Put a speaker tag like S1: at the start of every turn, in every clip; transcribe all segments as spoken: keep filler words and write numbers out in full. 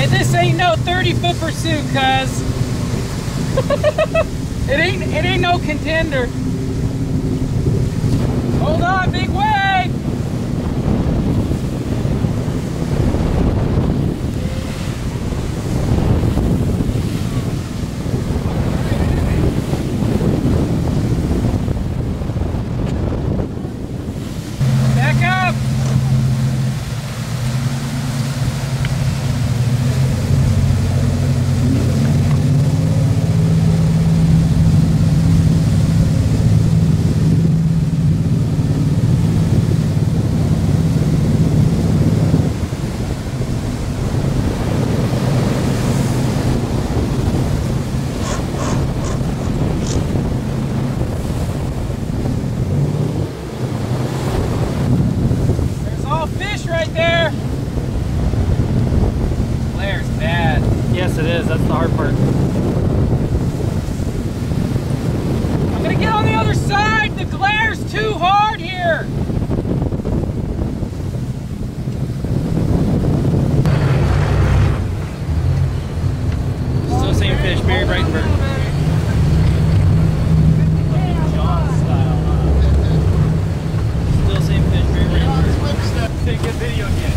S1: Hey, this ain't no thirty foot pursuit, cuz. It ain't, it ain't no contender. Hold on, big wave. Back up.
S2: Yes, it is. That's the hard part.
S1: I'm gonna get on the other side. The glare's too hard here.
S2: Still same fish, Barry Brightenburg. Still same fish, Barry Brightenburg.
S3: Take a video again.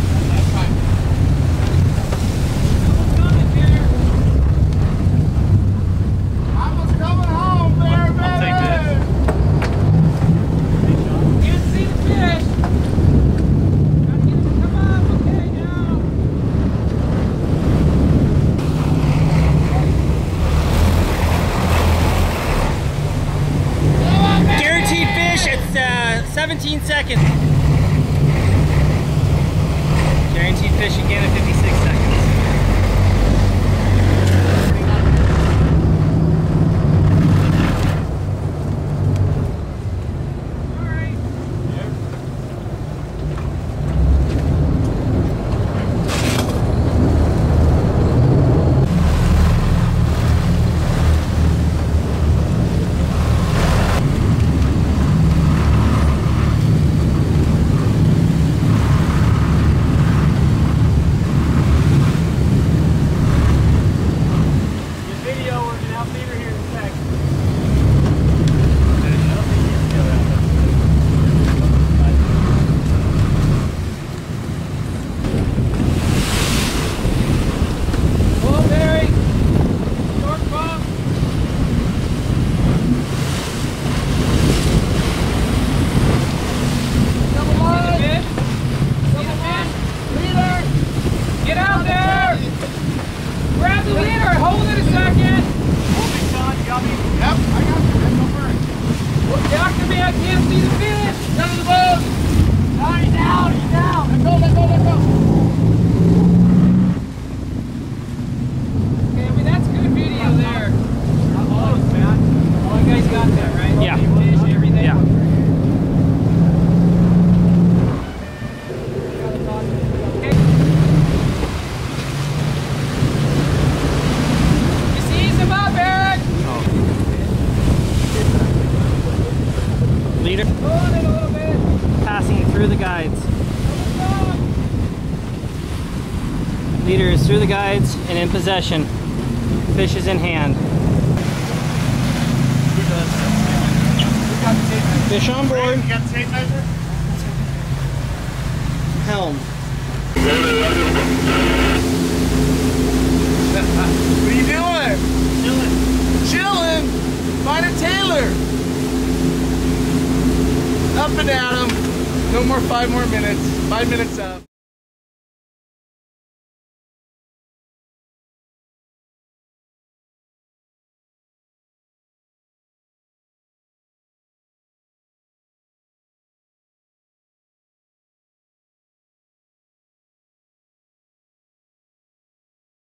S2: seventeen seconds. Guaranteed fish again at fifty-six seconds. Passing through the guides. Leader is through the guides and in possession. Fish is in hand. Fish on board.
S3: You got the tape measure?
S2: Helm.
S3: What are you doing? Chilling. Chilling? Find a Taylor. Up and at 'em. No more, five more minutes. Five minutes up.